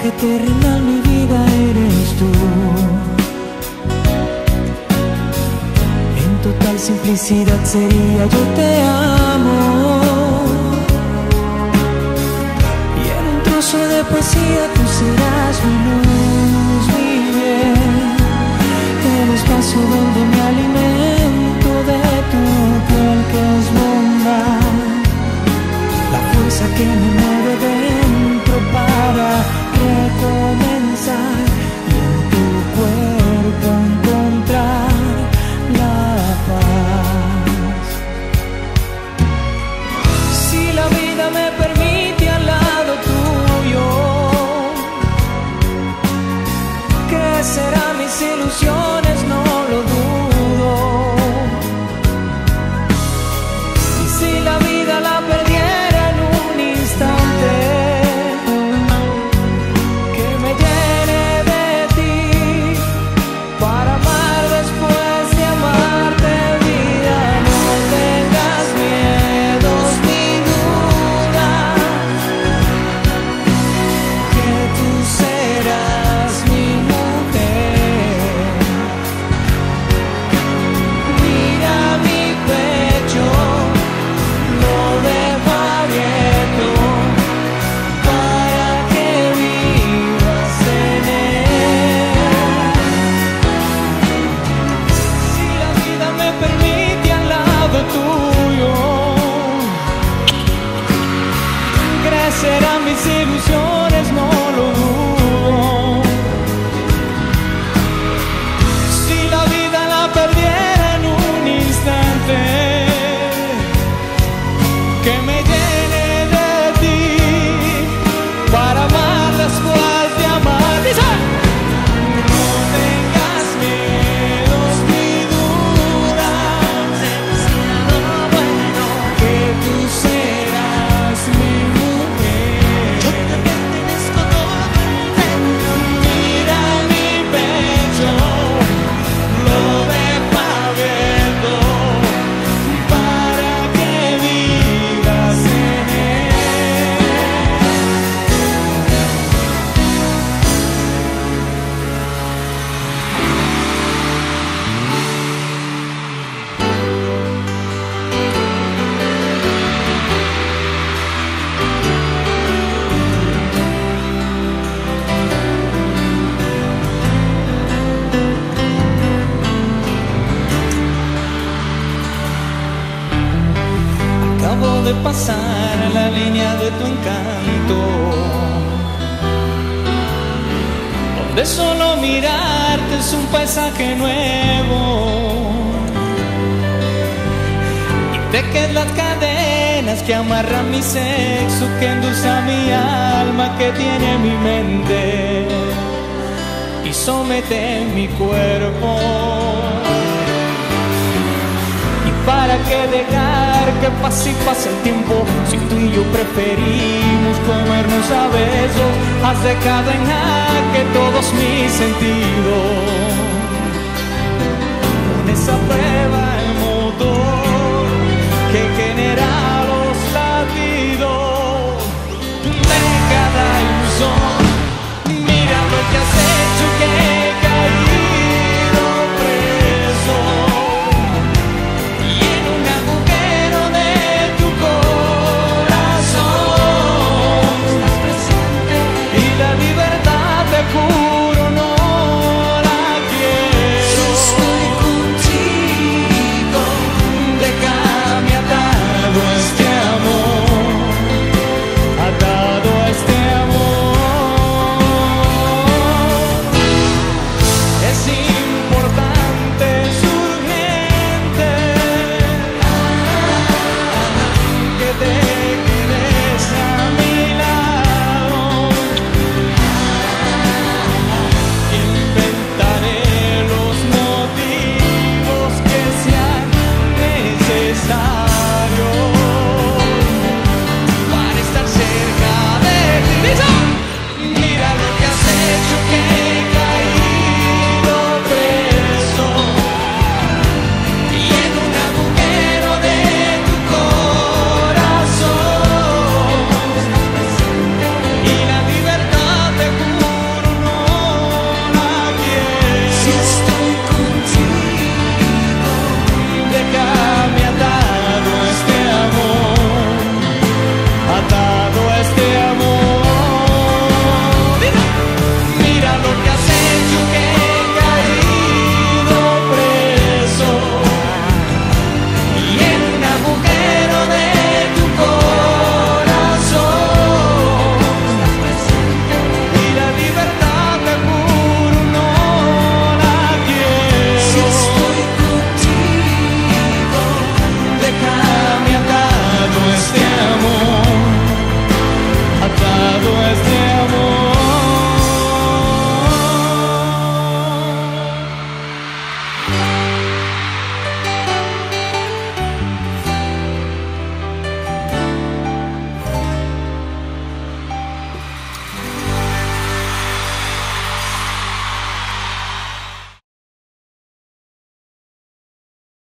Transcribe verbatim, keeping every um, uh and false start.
terrenal mi vida eres tú. En total simplicidad sería yo te amo. Y en un trozo de poesía tú serás mi luz, mi bien. El espacio donde me alimento de tu piel que es bondad. La fuerza que me mueve dentro para recomenzar y en tu cuerpo encontrar la paz. Si la vida me permite al lado tuyo, ¿qué serán mis ilusiones? No lo dudo. Y si la vida la perdiera en un instante, que me llene de ti para amar después de amarte, vida. No tengas miedos ni dudas, que tú serás mi mujer. Mira mi pecho, lo dejo abierto para que vivas en él. Si la vida me permite al lado tuyo, crecerán mis ilusiones, no lo dudo. Si la vida la perdiera en un instante, que me llene de ti para amar después de amar. Dice: no tengas miedos ni dudas, que tú serás mi mujer. Yo te pertenezco todo entero. Mira mi pecho, lo dejo abierto para que vivas en él. Acabo de pasar la línea de tu encanto, donde solo mirarte es un paisaje nuevo. Quité las cadenas que amarran mi sexo, que endulza mi alma, que tiene mi mente y somete mi cuerpo. ¿Para qué dejar que pase y pase el tiempo? Si tú y yo preferimos comernos a besos, has dejado en jaque todos mis sentidos.